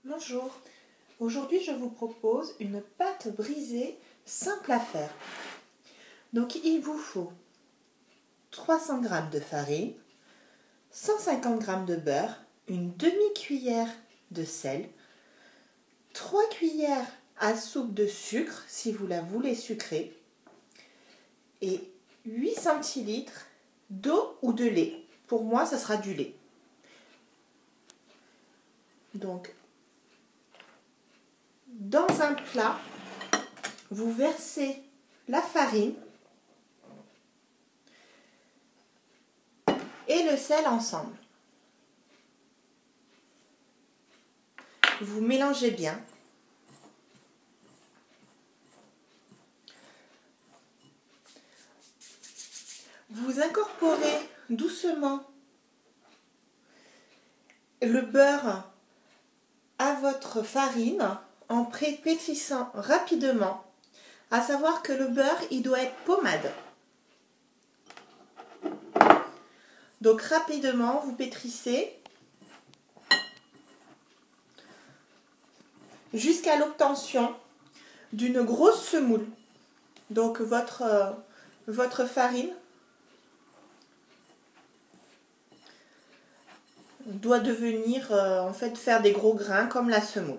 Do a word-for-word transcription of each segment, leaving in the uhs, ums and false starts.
Bonjour, aujourd'hui je vous propose une pâte brisée simple à faire. Donc il vous faut trois cents grammes de farine, cent cinquante grammes de beurre, une demi-cuillère de sel, trois cuillères à soupe de sucre si vous la voulez sucrée et huit centilitres d'eau ou de lait. Pour moi, ça sera du lait. Donc, dans un plat, vous versez la farine et le sel ensemble. Vous mélangez bien. Vous incorporez doucement le beurre à votre farine en pétrissant rapidement. À savoir que le beurre, il doit être pommade. Donc rapidement, vous pétrissez jusqu'à l'obtention d'une grosse semoule. Donc votre, euh, votre farine doit devenir, euh, en fait, faire des gros grains comme la semoule.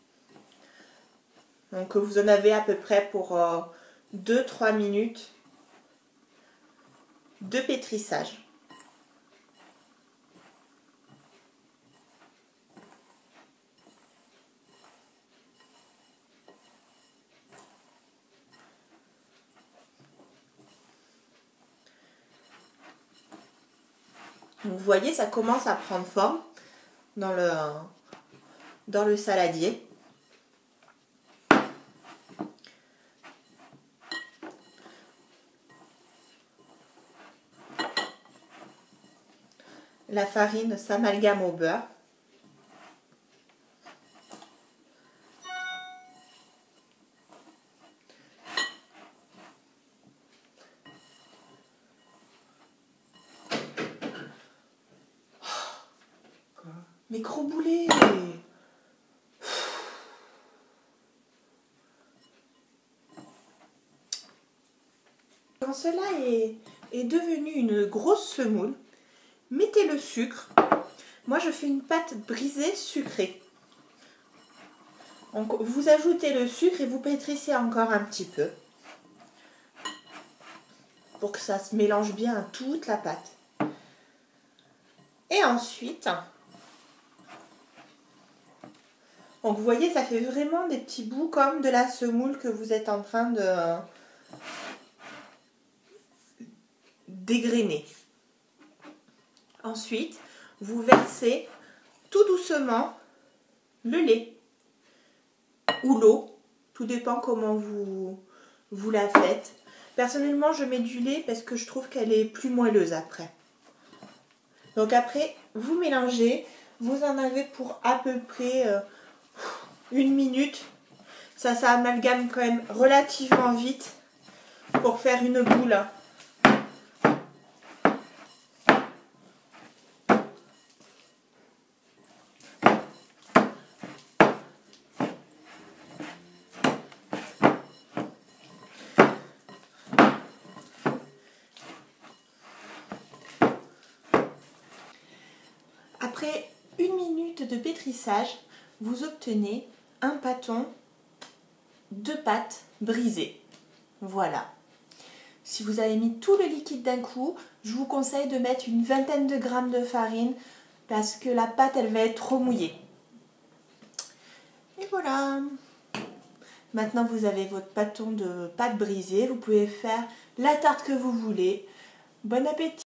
Donc vous en avez à peu près pour euh, deux à trois minutes de pétrissage. Vous voyez, ça commence à prendre forme dans le, dans le saladier. La farine s'amalgame au beurre. Mais gros boulet! Quand cela est, est devenu une grosse semoule, mettez le sucre. Moi, je fais une pâte brisée sucrée. Donc, vous ajoutez le sucre et vous pétrissez encore un petit peu pour que ça se mélange bien à toute la pâte. Et ensuite, donc vous voyez, ça fait vraiment des petits bouts comme de la semoule que vous êtes en train de dégrainer. Ensuite, vous versez tout doucement le lait ou l'eau, tout dépend comment vous, vous la faites. Personnellement, je mets du lait parce que je trouve qu'elle est plus moelleuse après. Donc après, vous mélangez, vous en avez pour à peu près euh, une minute. Ça, ça amalgame quand même relativement vite pour faire une boule. Après une minute de pétrissage, vous obtenez un pâton de pâte brisée. Voilà. Si vous avez mis tout le liquide d'un coup, je vous conseille de mettre une vingtaine de grammes de farine parce que la pâte, elle va être trop mouillée. Et voilà. Maintenant, vous avez votre pâton de pâte brisée. Vous pouvez faire la tarte que vous voulez. Bon appétit!